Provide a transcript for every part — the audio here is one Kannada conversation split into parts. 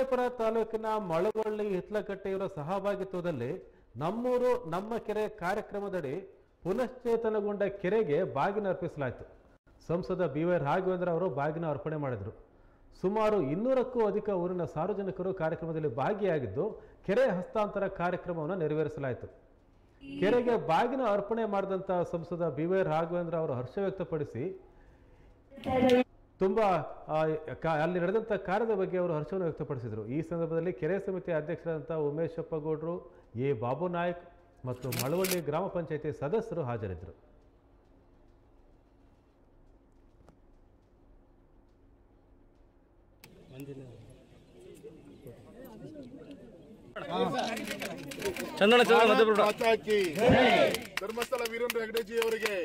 ಬಂಡೀಪುರ ತಾಲೂಕಿನ ಮಳವಳ್ಳಿ ಹಿತ್ಲಕಟ್ಟೆಯವರ ಸಹಭಾಗಿತ್ವದಲ್ಲಿ ನಮ್ಮೂರು ನಮ್ಮ ಕೆರೆ ಕಾರ್ಯಕ್ರಮದಡಿ ಪುನಶ್ಚೇತನಗೊಂಡ ಕೆರೆಗೆ ಬಾಗಿನ ಅರ್ಪಿಸಲಾಯಿತು. ಸಂಸದ ಬಿ.ವೈ. ರಾಘವೇಂದ್ರ ಅವರು ಬಾಗಿನ ಅರ್ಪಣೆ ಮಾಡಿದರು. ಸುಮಾರು 200ಕ್ಕೂ ಅಧಿಕ ಊರಿನ ಸಾರ್ವಜನಿಕರು ಕಾರ್ಯಕ್ರಮದಲ್ಲಿ ಭಾಗಿಯಾಗಿದ್ದು ಕೆರೆ ಹಸ್ತಾಂತರ ಕಾರ್ಯಕ್ರಮವನ್ನು ನೆರವೇರಿಸಲಾಯಿತು. ಕೆರೆಗೆ ಬಾಗಿನ ಅರ್ಪಣೆ ಮಾಡಿದಂಥ ಸಂಸದ ಬಿ.ವೈ. ರಾಘವೇಂದ್ರ ಅವರು ಹರ್ಷ ವ್ಯಕ್ತಪಡಿಸಿ ತುಂಬಾ ಅಲ್ಲಿ ನಡೆದಂಥ ಕಾರ್ಯದ ಬಗ್ಗೆ ಅವರು ಹರ್ಷವನ್ನು ವ್ಯಕ್ತಪಡಿಸಿದರು. ಈ ಸಂದರ್ಭದಲ್ಲಿ ಕೆರೆ ಸಮಿತಿ ಅಧ್ಯಕ್ಷರಾದಂಥ ಉಮೇಶಪ್ಪ ಗೌಡ್ರು, ಎ ಬಾಬು ನಾಯಕ್ ಮತ್ತು ಮಳವಳ್ಳಿ ಗ್ರಾಮ ಪಂಚಾಯಿತಿ ಸದಸ್ಯರು ಹಾಜರಿದ್ದರು. ಧರ್ಮಸ್ಥಳ ವೀರೇಂದ್ರ ಹೆಗಡೆಜಿ ಅವರಿಗೆ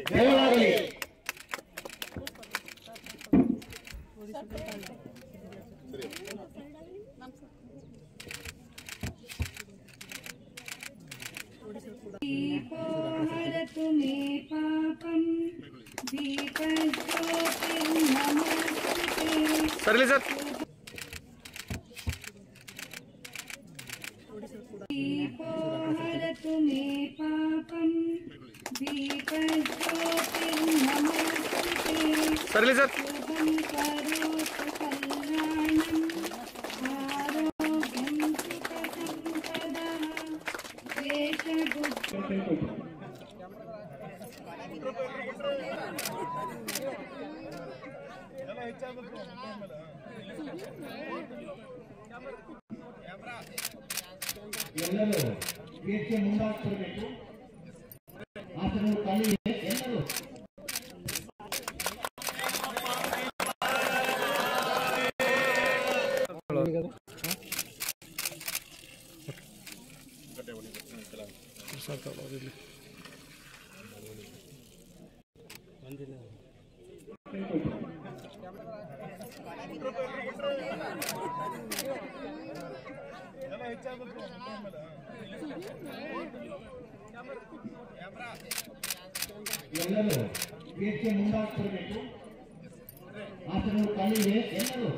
ಸರಿ ಸರ್. ಸರಿ ಸರ್. ಎಲ್ಲರೂ ವೇದಿಕೆ ಮುಂದಾಗ್ತಿರಬೇಕು. ಆಸನಗಳು ಖಾಲಿ ಇದೆ. ಎಲ್ಲರೂ ಎಲ್ಲರೂ ವೇದಿಕೆ ಮುಂದಾಗ್ತಿರಬೇಕು. ಆಸನಗಳು ಖಾಲಿ ಇದೆ. ಎಲ್ಲರೂ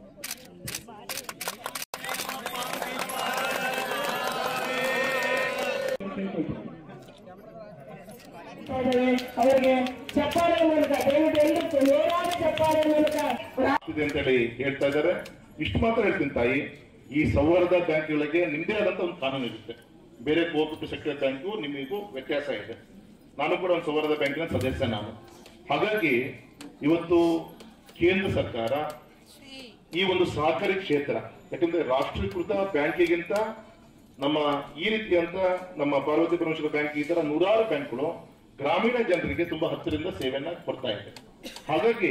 ಅವರಿಗೆ ಚಪ್ಪಾಳೆ ಮೂಲಕ ದಯವಿಟ್ಟು ನೇರಾದ ಚಪ್ಪಾಳೆ ಮೂಲಕ ಅಂತೇಳಿ ಹೇಳ್ತಾ ಇದ್ದಾರೆ. ಇಷ್ಟು ಮಾತ್ರ ಹೇಳ್ತೀನಿ ತಾಯಿ, ಈ ಸೌಹಾರ್ದ ಬ್ಯಾಂಕ್ಗಳಿಗೆ ನಿಮ್ದೇ ಆದಂತ ಒಂದು ಕಾನೂನು ಇರುತ್ತೆ. ಬೇರೆ ಕೋಆಪರೇಟಿವ್ ಸೆಕ್ಟರ್ ಬ್ಯಾಂಕು ನಿಮಗೂ ವ್ಯತ್ಯಾಸ ಇದೆ. ನಾನು ಕೂಡ ಒಂದು ಸೌಹಾರ್ದ ಬ್ಯಾಂಕಿನ ಸದಸ್ಯ ನಾನು. ಹಾಗಾಗಿ ಇವತ್ತು ಕೇಂದ್ರ ಸರ್ಕಾರ ಈ ಒಂದು ಸಹಕಾರಿ ಕ್ಷೇತ್ರ, ಯಾಕಂದ್ರೆ ರಾಷ್ಟ್ರೀಕೃತ ಬ್ಯಾಂಕಿಗಿಂತ ನಮ್ಮ ಈ ರೀತಿಯಂತ ನಮ್ಮ ಪಾರ್ವತಿ ಪರಮೇಶ್ವರ ಬ್ಯಾಂಕ್ ಈ ತರ 100 ಬ್ಯಾಂಕ್ಗಳು ಗ್ರಾಮೀಣ ಜನರಿಗೆ ತುಂಬಾ ಹತ್ತಿರದಿಂದ ಸೇವೆಯನ್ನ ಕೊಡ್ತಾ ಇದೆ. ಹಾಗಾಗಿ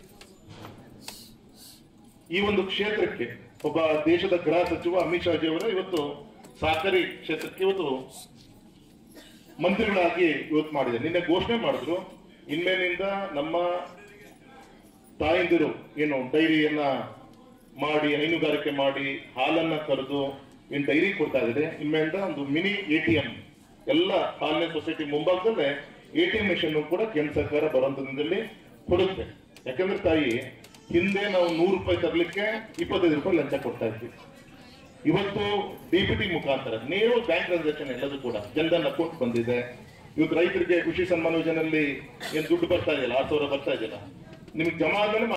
ಈ ಒಂದು ಕ್ಷೇತ್ರಕ್ಕೆ ಒಬ್ಬ ದೇಶದ ಗೃಹ ಸಚಿವ ಅಮಿತ್ ಶಾ ಜಿ ಅವರು ಇವತ್ತು ಸಹಕಾರಿ ಕ್ಷೇತ್ರಕ್ಕೆ ಇವತ್ತು ಮಂತ್ರಿಗಳಾಗಿ ಇವತ್ತು ಮಾಡಿದ್ದಾರೆ. ನಿನ್ನೆ ಘೋಷಣೆ ಮಾಡಿದ್ರು, ಇನ್ಮೇಲಿಂದ ನಮ್ಮ ತಾಯಂದಿರು ಏನು ಡೈರಿಯನ್ನ ಮಾಡಿ ಹೈನುಗಾರಿಕೆ ಮಾಡಿ ಹಾಲನ್ನ ಕರೆದು ಏನ್ ಡೈರಿ ಕೊಡ್ತಾ ಇದ್ದಾರೆ, ಇನ್ಮೇಲಿಂದ ಒಂದು ಮಿನಿ ATM ಎಲ್ಲ ಹಾಲಿನ ಸೊಸೈಟಿ ಮುಂಭಾಗದಲ್ಲೇ ATM ಮಿಷನ್ ಕೂಡ ಕೇಂದ್ರ ಸರ್ಕಾರ ಬರುವಂತದಲ್ಲಿ ಕೊಡುತ್ತೆ. ಯಾಕಂದ್ರೆ ತಾಯಿ, ಹಿಂದೆ ನಾವು 100 ರೂಪಾಯಿ ತರಲಿಕ್ಕೆ 25 ರೂಪಾಯಿ ಲಂಚ ಕೊಡ್ತಾ ಇದ್ವಿ. ಇವತ್ತು DBT ಮುಖಾಂತರ ನೇರ ಬ್ಯಾಂಕ್ ಟ್ರಾನ್ಸಾಕ್ಷನ್ ಎಲ್ಲದೂ ಕೂಡ ಜನಧನ್ ಅಕೌಂಟ್ ಬಂದಿದೆ. ಇವತ್ತು ರೈತರಿಗೆ ಕೃಷಿ ಸನ್ಮಾನ ಯೋಜನೆಯಲ್ಲಿ ಏನ್ ದುಡ್ಡು ಬರ್ತಾ ಇದೆಯಲ್ಲ, 6,000 ಬರ್ತಾ ಇದೆಯಲ್ಲ, ನಿಮ್ಗೆ ಜಮಾ ಆದ್ರೆ